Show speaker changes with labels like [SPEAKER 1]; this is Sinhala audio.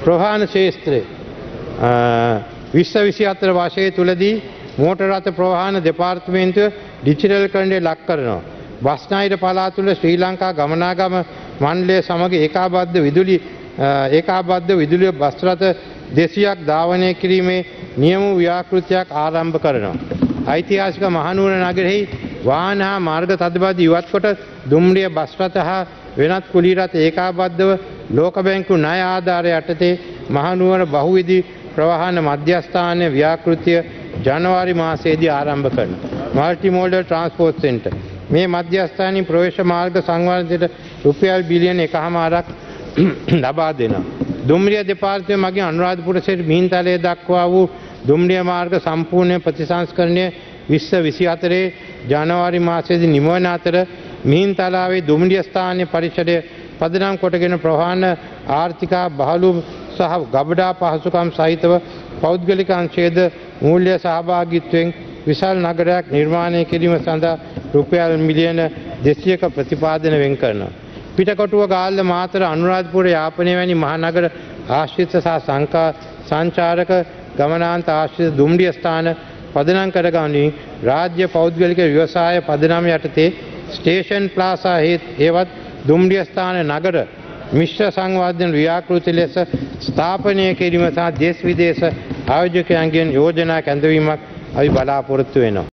[SPEAKER 1] ප්‍රවාහන ශාස්ත්‍රයේ 2024 වර්ෂය තුලදී මෝටර රථ ප්‍රවාහන දෙපාර්තමේන්තුව ඩිජිටල් කරණයට ලක් කරනවා. බස්නාහිර පළාත තුළ ශ්‍රී ලංකා ගමනාගම මණ්ඩලය සමග ඒකාබද්ධ විදුලි බස් රථ 200ක් ධාවනය කිරීමේ නියම ව්‍යාපෘතියක් ආරම්භ කරනවා. ඓතිහාසික මහනුවර නගරෙහි වාහන හා මාර්ග තදබද ඉවත් කොට දුම්රිය බස් රථ හා වෙනත් කුලී රථ ඒකාබද්ධව ලෝක බැංකු ණය ආධාරය යටතේ මහනුවර බහුවිධි ප්‍රවාහන මධ්‍යස්ථානයේ ව්‍යාපෘතිය ජනවාරි මාසයේදී ආරම්භ කරනවා. මල්ටි මෝඩල් ට්‍රාන්ස්පෝර්ට් සෙන්ටර් මේ මධ්‍යස්ථානයේ ප්‍රවේශ මාර්ග සංවර්ධනයට රුපියල් බිලියන 1.5ක් ලබා දෙනවා. දුම්රිය දෙපාර්තමේන්තුව මගින් අනුරාධපුර සිට මිහින්තලය දක්වා වූ දුම්රිය මාර්ග සම්පූර්ණ ප්‍රතිසංස්කරණය 2024 ජනවාරි මාසයේදී නිමවන අතර මිහින්තලාවේ දුම්රිය ස්ථානීය පරිසරය පදනම් කොටගෙන ප්‍රවාහන ආර්ථික බහළු සහ ගබඩා පහසුකම් සහිතව පෞද්ගලික අංශයේද මූල්‍ය සහභාගීත්වයෙන් විශාල නගරයක් නිර්මාණය කිරීම සඳහා රුපියල් මිලියන 200ක ප්‍රතිපාදන වෙන් කරනවා. පිටකොටුව ගාල්ල මාතර අනුරාධපුර යාපනය වැනි මහනගර ආශ්‍රිත සහ සංචාරක ගමනාන්ත ආශ්‍රිත දුම්රිය ස්ථාන පදනම් කරගනිමින් රාජ්‍ය පෞද්ගලික ව්‍යවසාය පදනම යටතේ ස්ටේෂන් ප්ලාසා හේවත් දුම්රිය ස්ථාන නගර මිශ්‍ර සංවර්ධන ව්‍යාපෘති ලෙස ස්ථාපනය කිරීම සහ දේශ විදේශ ආයෝජකයන්ගෙන් යෝජනා කැඳවීමක් අපි බලාපොරොත්තු වෙනවා.